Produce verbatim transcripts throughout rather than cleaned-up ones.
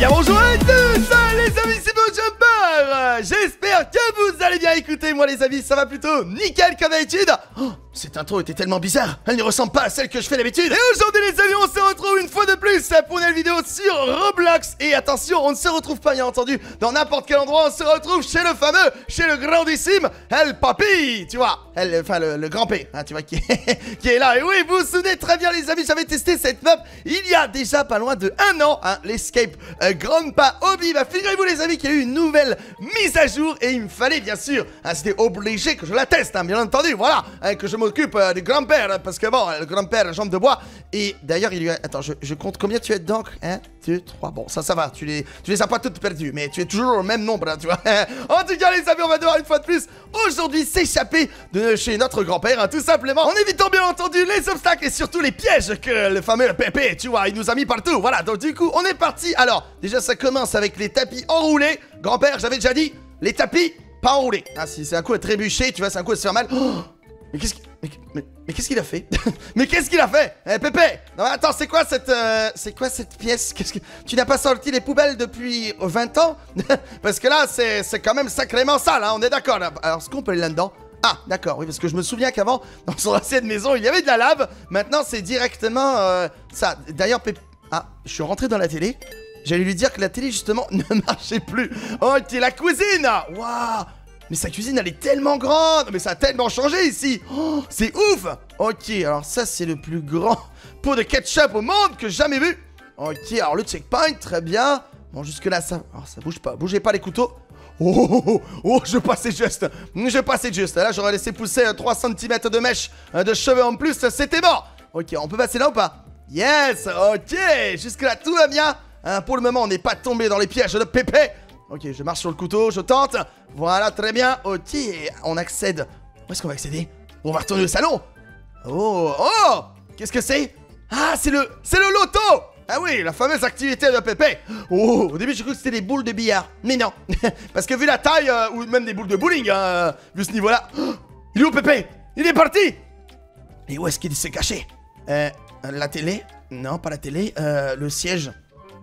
bien bonjour à tous, les amis, c'est BoJumper. J'espère que vous allez bien. Écoutez, moi les amis, ça va plutôt nickel comme d'habitude. Oh, cette intro était tellement bizarre, elle ne ressemble pas à celle que je fais d'habitude. Et aujourd'hui les amis, on se retrouve une fois de plus pour une vidéo sur Roblox. Et attention, on ne se retrouve pas bien entendu dans n'importe quel endroit, on se retrouve chez le fameux, chez le grandissime El Papi. Tu vois, El, enfin le, le grand P, hein, tu vois, qui est, qui est là. Et oui, vous vous souvenez très bien les amis, j'avais testé cette map il y a déjà pas loin de un an, hein, l'Escape euh, Grandpa Hobby. Bah figurez-vous les amis qu'il y a eu une nouvelle mise à jour et il me fallait bien sûr, hein, c'était obligé que je la teste, hein, bien entendu, voilà, hein, que je m'occupe euh, du grand-père, hein, parce que bon, le grand-père, jambe de bois. Et d'ailleurs il lui a... Attends, je, je compte combien tu es dedans. Un, deux, trois, bon ça ça va, tu les, tu les as pas toutes perdues, mais tu es toujours au même nombre, hein, tu vois. En tout cas les amis, on va devoir une fois de plus aujourd'hui s'échapper de chez notre grand-père, hein, tout simplement, en évitant bien entendu les obstacles et surtout les pièges que le fameux Pépé, tu vois, il nous a mis partout. Voilà, donc du coup on est parti. Alors déjà ça commence avec les tapis enroulés. Grand-père, j'avais déjà dit, les tapis pas enroulés. Ah si c'est un coup à trébucher, tu vois, c'est un coup à se faire mal. Oh, mais qu'est-ce qu'il... Mais, mais, mais qu'est-ce qu'il a fait? Mais qu'est-ce qu'il a fait? Eh Pépé! Non mais attends, c'est quoi cette... Euh, c'est quoi cette pièce? Qu'est-ce que... Tu n'as pas sorti les poubelles depuis vingt ans? Parce que là, c'est quand même sacrément sale, hein, on est d'accord là. Alors, est-ce qu'on peut aller là-dedans? Ah, d'accord, oui, parce que je me souviens qu'avant, dans son ancienne maison, il y avait de la lave. Maintenant, c'est directement euh, ça. D'ailleurs, Pépé... Ah, je suis rentré dans la télé. J'allais lui dire que la télé, justement, ne marchait plus. Oh, t'es la cuisine! Waouh! Mais sa cuisine, elle est tellement grande. Mais ça a tellement changé ici. Oh, c'est ouf. Ok, alors ça, c'est le plus grand pot de ketchup au monde que j'ai jamais vu. Ok, alors le checkpoint, très bien. Bon, jusque-là, ça... Alors, ça bouge pas. Bougez pas les couteaux. Oh, oh, oh, oh, je passais juste. Je passais juste. Là, j'aurais laissé pousser trois centimètres de mèche de cheveux en plus. C'était bon. Ok, on peut passer là ou pas? Yes, ok. Jusque-là, tout va bien. Hein, pour le moment, on n'est pas tombé dans les pièges de Pépé. Ok, je marche sur le couteau, je tente. Voilà, très bien. Ok, on accède. Où est-ce qu'on va accéder? On va retourner au salon. Oh, oh, qu'est-ce que c'est? Ah, c'est le, c'est le loto. Ah oui, la fameuse activité de Pépé. Oh, au début, j'ai cru que c'était des boules de billard. Mais non, parce que vu la taille, euh, ou même des boules de bowling, hein, euh, vu ce niveau-là. Oh, il est où Pépé? Il est parti. Et où est-ce qu'il s'est caché? Euh, la télé? Non, pas la télé. Euh, le siège.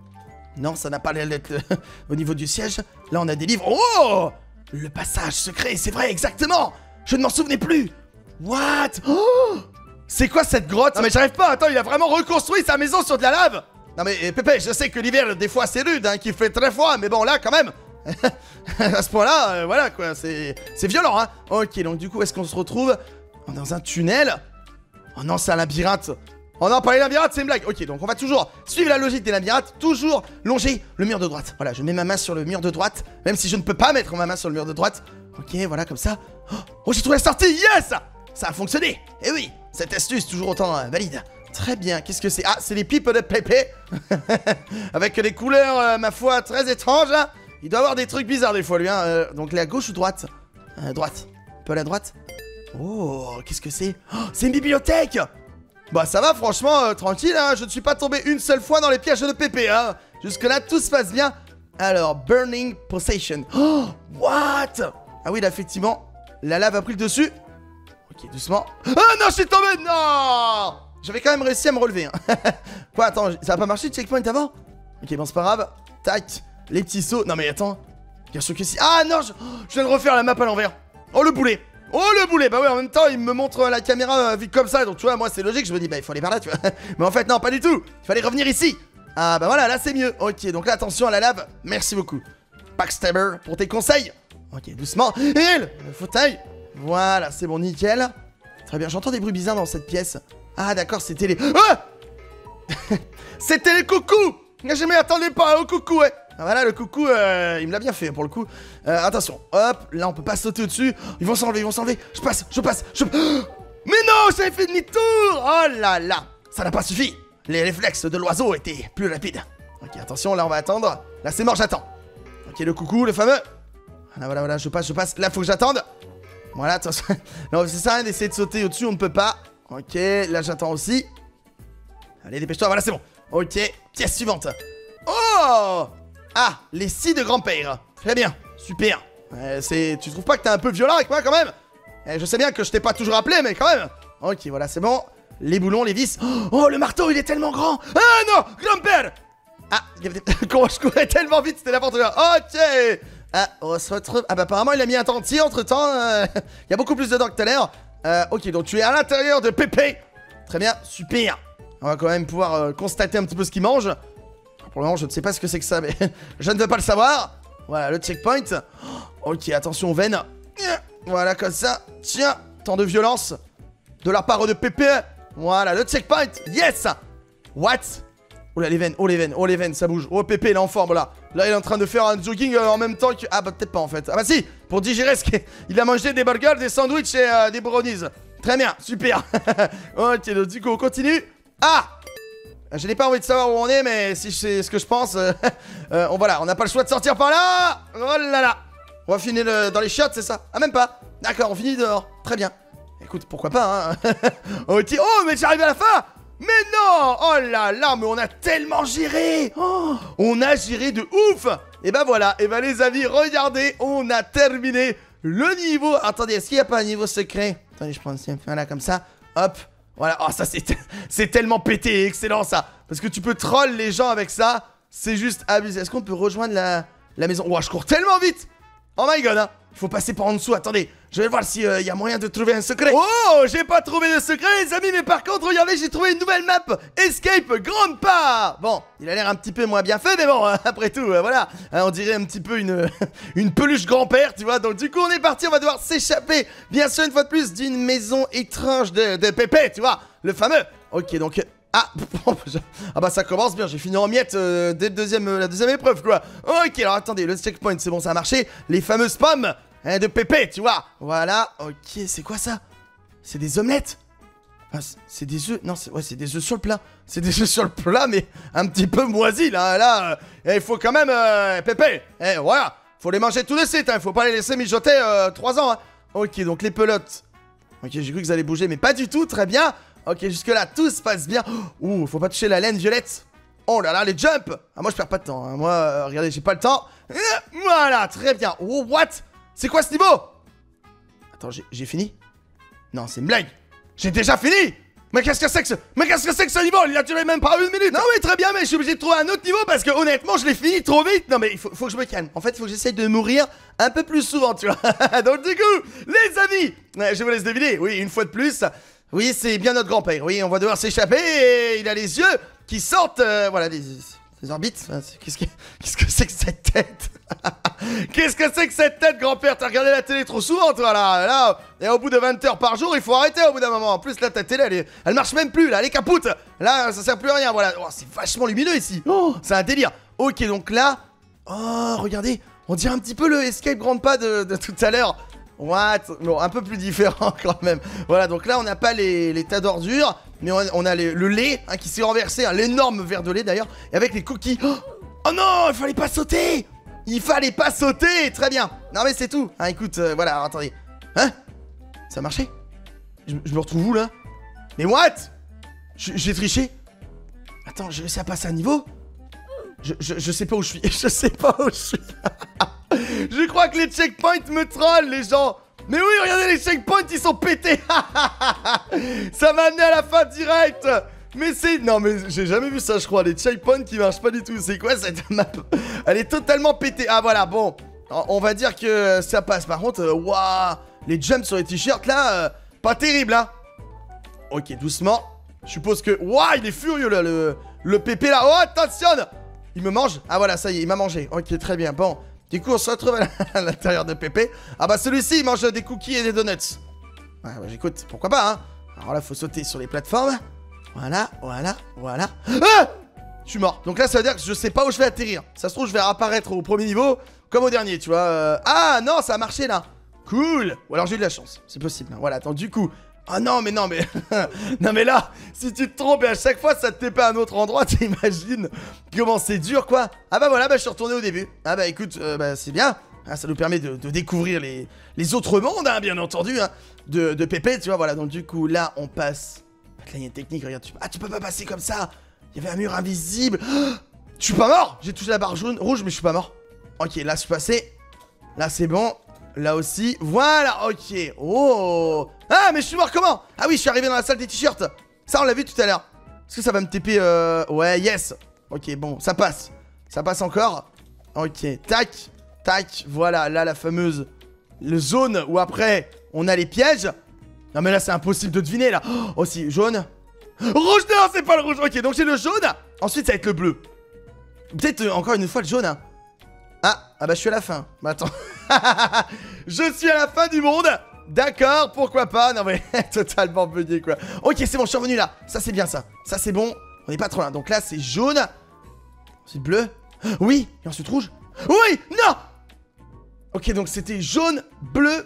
Non, ça n'a pas l'air d'être au niveau du siège. Là, on a des livres. Oh! Le passage secret, c'est vrai, exactement. Je ne m'en souvenais plus. What? Oh! C'est quoi cette grotte? Non mais j'arrive pas, attends, il a vraiment reconstruit sa maison sur de la lave. Non mais Pépé, je sais que l'hiver, des fois, c'est rude, hein, qu'il fait très froid. Mais bon, là, quand même, à ce point-là, euh, voilà, quoi, c'est violent, hein. Ok, donc du coup, est-ce qu'on se retrouve dans un tunnel? Oh non, c'est un labyrinthe. Oh non, pas les labyrinthes, c'est une blague. Ok, donc on va toujours suivre la logique des labyrinthes, toujours longer le mur de droite. Voilà, je mets ma main sur le mur de droite, même si je ne peux pas mettre ma main sur le mur de droite. Ok, voilà, comme ça. Oh, j'ai trouvé la sortie, yes! Ça a fonctionné. Eh oui, cette astuce, toujours autant euh, valide. Très bien, qu'est-ce que c'est? Ah, c'est les pipes de Pépé. Avec des couleurs, euh, ma foi, très étranges. Hein. Il doit avoir des trucs bizarres des fois, lui. Hein. Euh, donc, la gauche ou droite? euh, Droite. Un peu à la droite. Oh, qu'est-ce que c'est? Oh, c'est une bibliothèque. Bah ça va franchement, euh, tranquille, hein, je ne suis pas tombé une seule fois dans les pièges de Pépé, hein. Jusque là, tout se passe bien. Alors, Burning Possession. Oh, what? Ah oui, là, effectivement, la lave a pris le dessus. Ok, doucement. Ah non, je suis tombé, non. J'avais quand même réussi à me relever, hein. Quoi, attends, ça a pas marché le checkpoint avant? Ok, bon, c'est pas grave. Tac, les petits sauts. Non mais attends, bien sûr que si. Ah non, je, je viens de refaire la map à l'envers. Oh, le boulet. Oh le boulet, bah ouais, en même temps il me montre la caméra euh, vue comme ça. Donc tu vois, moi c'est logique, je me dis bah il faut aller par là, tu vois. Mais en fait non, pas du tout, il fallait revenir ici. Ah bah voilà, là c'est mieux. Ok, donc là attention à la lave, merci beaucoup Backstabber pour tes conseils. Ok, doucement, et le, le fauteuil. Voilà, c'est bon, nickel. Très bien, j'entends des bruits bizarres dans cette pièce. Ah d'accord, c'était les... Ah c'était les coucous. Je m'y attendais pas au coucou, ouais. Ah, voilà, le coucou, euh, il me l'a bien fait pour le coup. Euh, attention, hop, là on peut pas sauter au-dessus. Ils vont s'enlever, ils vont s'enlever. Je passe, je passe, je... Mais non, j'avais fait demi-tour. Oh là là, ça n'a pas suffi. Les réflexes de l'oiseau étaient plus rapides. Ok, attention, là on va attendre. Là c'est mort, j'attends. Ok, le coucou, le fameux. Voilà, voilà, voilà, je passe, je passe. Là faut que j'attende. Voilà, attention. Non, c'est ça, d'essayer de sauter au-dessus, on ne peut pas. Ok, là j'attends aussi. Allez, dépêche-toi, voilà, c'est bon. Ok, pièce suivante. Oh! Ah, les scies de grand-père. Très bien, super. euh, c'est... Tu trouves pas que t'es un peu violent avec moi quand même? eh, Je sais bien que je t'ai pas toujours appelé, mais quand même. Ok, voilà, c'est bon. Les boulons, les vis. Oh, le marteau, il est tellement grand. Ah non, grand-père. Ah, comment je courais tellement vite, c'était n'importe quoi. Ok. Ah, on se retrouve. Ah bah apparemment il a mis un dentier entre temps. Euh... Il y a beaucoup plus de dents que tout à l'heure. Euh, ok, donc tu es à l'intérieur de Pépé. Très bien, super. On va quand même pouvoir euh, constater un petit peu ce qu'il mange. Pour le moment, je ne sais pas ce que c'est que ça, mais je ne veux pas le savoir. Voilà, le checkpoint. Ok, attention, veine. Voilà, comme ça. Tiens, tant de violence de la part de Pépé. Voilà, le checkpoint. Yes. What? Oh là, les veines, oh les veines, oh les veines, ça bouge. Oh, Pépé, il est en forme, là. Là, il est en train de faire un jogging euh, en même temps que... Ah, bah, peut-être pas, en fait. Ah, bah, si, pour digérer ce qu'il il a mangé des burgers, des sandwichs et euh, des brownies. Très bien, super. Ok, donc, du coup, on continue. Ah! Je n'ai pas envie de savoir où on est, mais si c'est ce que je pense... Euh, euh, on, voilà, on n'a pas le choix de sortir par là. Oh là là. On va finir le, dans les chiottes, c'est ça? Ah, même pas. D'accord, on finit dehors. Très bien. Écoute, pourquoi pas, hein. Ok, oh, mais j'arrive à la fin. Mais non! Oh là là, mais on a tellement géré! Oh, on a géré de ouf! Et bah voilà, et bah les amis, regardez, on a terminé le niveau... Attendez, est-ce qu'il n'y a pas un niveau secret? Attendez, je prends un là comme ça, hop, voilà. Oh, ça c'est c'est tellement pété, excellent ça! Parce que tu peux troll les gens avec ça, c'est juste abusé. Est-ce qu'on peut rejoindre la, la maison? Oh, je cours tellement vite! Oh my god, hein! Il faut passer par en dessous, attendez, je vais voir s'il euh, y a moyen de trouver un secret. Oh, j'ai pas trouvé de secret les amis, mais par contre, regardez, j'ai trouvé une nouvelle map, Escape Grandpa. Bon, il a l'air un petit peu moins bien fait, mais bon, après tout, euh, voilà, hein, on dirait un petit peu une, une peluche grand-père, tu vois. Donc du coup, on est parti, on va devoir s'échapper, bien sûr, une fois de plus, d'une maison étrange de, de Pépé, tu vois, le fameux. Ok, donc... Ah, ah bah ça commence bien, j'ai fini en miettes euh, dès le deuxième, euh, la deuxième épreuve quoi. Ok, alors attendez, le checkpoint c'est bon, ça a marché. Les fameuses pommes hein, de Pépé, tu vois. Voilà, ok, c'est quoi ça? C'est des omelettes? Ah, c'est des œufs, non, c'est ouais, c'est des œufs sur le plat. C'est des œufs sur le plat, mais un petit peu moisis là. Là, il euh, faut quand même, euh, Pépé, eh, voilà, faut les manger tout de suite, hein, faut pas les laisser mijoter euh, trois ans. Hein. Ok, donc les pelotes. Ok, j'ai cru que ça allait bouger, mais pas du tout, très bien. Ok, jusque là, tout se passe bien. Ouh, faut pas toucher la laine violette. Oh là là, les jumps. Ah, moi, je perds pas de temps. Hein. Moi, euh, regardez, j'ai pas le temps. Voilà, très bien. Oh, what? C'est quoi ce niveau? Attends, j'ai fini? Non, c'est une blague. J'ai déjà fini. Mais qu'est-ce que c'est que ce... Mais qu'est-ce que c'est que ce niveau? Il a duré même pas une minute. Non, mais très bien, mais je suis obligé de trouver un autre niveau parce que honnêtement, je l'ai fini trop vite. Non, mais il faut, faut que je me calme. En fait, il faut que j'essaye de mourir un peu plus souvent, tu vois. Donc, du coup, les amis, je vous laisse deviner. Oui, une fois de plus... Oui, c'est bien notre grand-père. Oui, on va devoir s'échapper et il a les yeux qui sortent, euh, voilà, des, des orbites. Qu'est-ce que qu'est-ce que c'est que cette tête? Qu'est-ce que c'est que cette tête, grand-père? T'as regardé la télé trop souvent, toi, là. Là, et au bout de vingt heures par jour, il faut arrêter au bout d'un moment. En plus, là, ta télé, elle, est, elle marche même plus, là, elle est capoute. Là, ça sert plus à rien, voilà. Oh, c'est vachement lumineux ici. Oh, c'est un délire. Ok, donc là... Oh, regardez, on dirait un petit peu le Escape Grandpa de, de tout à l'heure. What? Bon, un peu plus différent quand même. Voilà, donc là, on n'a pas les, les tas d'ordures, mais on a, on a les, le lait hein, qui s'est renversé, hein, l'énorme verre de lait d'ailleurs, et avec les cookies. Oh, oh non, il fallait pas sauter. Il fallait pas sauter. Très bien. Non, mais c'est tout. Hein, écoute, euh, voilà, alors, attendez. Hein? Ça a marché? je, je me retrouve où, là? Mais what? J'ai triché? Attends, j'ai réussi à passer un niveau? je, je, je sais pas où je suis. Je sais pas où je suis. Je crois que les checkpoints me trollent, les gens. Mais oui, regardez, les checkpoints, ils sont pétés. Ça m'a amené à la fin direct. Mais c'est... Non, mais j'ai jamais vu ça, je crois. Les checkpoints qui marchent pas du tout. C'est quoi cette map? Elle est totalement pétée. Ah, voilà, bon. On va dire que ça passe. Par contre, waouh, wow, les jumps sur les t-shirts, là, euh, pas terrible, hein. Ok, doucement. Je suppose que... Waouh, il est furieux, là, le, le pépé, là. Oh, attention. Il me mange? Ah, voilà, ça y est, il m'a mangé. Ok, très bien, bon. Du coup, on se retrouve à l'intérieur de Pépé. Ah bah celui-ci, il mange des cookies et des donuts. Ouais, bah j'écoute, pourquoi pas, hein. Alors là, faut sauter sur les plateformes. Voilà, voilà, voilà. Ah! Je suis mort. Donc là, ça veut dire que je sais pas où je vais atterrir. Ça se trouve, je vais réapparaître au premier niveau, comme au dernier, tu vois. Euh... Ah non, ça a marché, là. Cool. Ou alors j'ai eu de la chance, c'est possible. Hein. Voilà, attends, du coup... Ah non, mais non, mais... non, mais là, si tu te trompes et à chaque fois, ça te tape à un autre endroit, t'imagines comment c'est dur, quoi. Ah bah voilà, bah je suis retourné au début. Ah bah écoute, euh, bah c'est bien. Ah, ça nous permet de, de découvrir les, les autres mondes, hein, bien entendu, hein, de, de Pépé, tu vois, voilà. Donc du coup, là, on passe... Là, il y a une technique, regarde, tu... Ah, tu peux pas passer comme ça. Il y avait un mur invisible. Oh, je suis pas mort. J'ai touché la barre jaune, rouge, mais je suis pas mort. Ok, là, je suis passé. Là, c'est bon. Là aussi, voilà, ok. Oh. Ah, mais je suis mort comment? Ah oui, je suis arrivé dans la salle des t-shirts. Ça, on l'a vu tout à l'heure. Est-ce que ça va me T P euh... Ouais, yes. Ok, bon, ça passe. Ça passe encore. Ok, tac, tac, voilà, là la fameuse le zone où après on a les pièges. Non mais là c'est impossible de deviner là. Oh si, jaune. Rouge, non c'est pas le rouge. Ok, donc j'ai le jaune. Ensuite ça va être le bleu. Peut-être euh, encore une fois le jaune hein. Ah, ah bah je suis à la fin. Bah attends. Je suis à la fin du monde. D'accord, pourquoi pas. Non mais totalement bugué quoi. Ok c'est bon, je suis revenu là. Ça c'est bien ça. Ça c'est bon. On est pas trop loin. Donc là c'est jaune. C'est bleu. Oui, et ensuite rouge. Oui, non. Ok, donc c'était jaune, bleu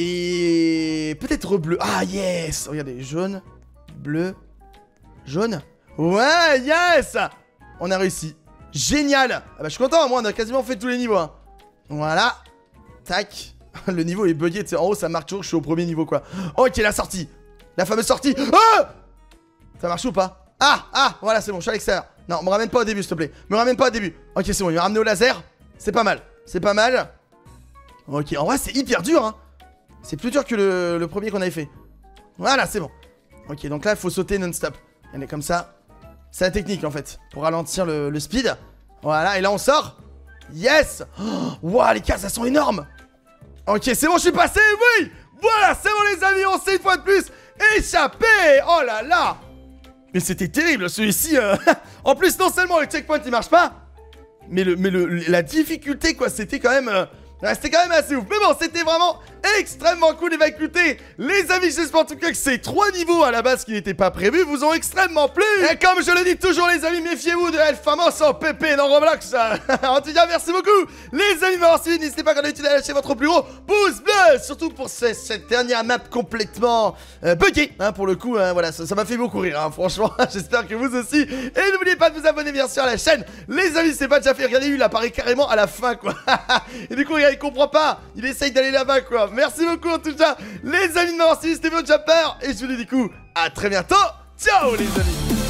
et peut-être bleu. Ah yes. Regardez, jaune, bleu, jaune. Ouais, yes. On a réussi. Génial. Ah bah je suis content, moi on a quasiment fait tous les niveaux hein. Voilà. Tac. Le niveau est bugué, tu sais, en haut ça marque toujours que je suis au premier niveau quoi. Ok, la sortie. La fameuse sortie. Ah. Ça marche ou pas? Ah, ah, voilà c'est bon, je suis à l'extérieur. Non, me ramène pas au début s'il te plaît. Me ramène pas au début. Ok, c'est bon, il m'a ramené au laser. C'est pas mal, c'est pas mal. Ok, en vrai c'est hyper dur hein. C'est plus dur que le, le premier qu'on avait fait. Voilà, c'est bon. Ok, donc là il faut sauter non-stop. Elle est comme ça. C'est la technique en fait, pour ralentir le, le speed. Voilà, et là on sort. Yes. Waouh, wow, les cases elles sont énormes. Ok, c'est bon, je suis passé, oui. Voilà, c'est bon les amis, on s'est une fois de plus échappé. Oh là là. Mais c'était terrible celui-ci. Euh... en plus, non seulement le checkpoint il marche pas, mais, le, mais le, la difficulté quoi, c'était quand même... Euh... Ouais, c'était quand même assez ouf. Mais bon, c'était vraiment extrêmement cool. Et bah écoutez, les amis, j'espère en tout cas que ces trois niveaux à la base qui n'étaient pas prévus vous ont extrêmement plu. Et comme je le dis toujours les amis, méfiez-vous de El Famoso Pepe dans Roblox. En tout cas, merci beaucoup les amis de m'avoir suivi. N'hésitez pas comme d'habitude à lâcher votre plus gros pouce bleu. Surtout pour ce, cette dernière map complètement euh, buggée hein, pour le coup, hein, voilà, ça m'a fait beaucoup rire hein, franchement. J'espère que vous aussi. Et n'oubliez pas de vous abonner bien sûr à la chaîne. Les amis, c'est pas déjà fait. Regardez, lui il apparaît carrément à la fin quoi. Et du coup, regardez, il comprend pas. Il essaye d'aller là-bas quoi. Merci beaucoup en tout cas les amis de m'avoir suivi. C'était Jumper. Et je vous dis du coup à très bientôt. Ciao les amis.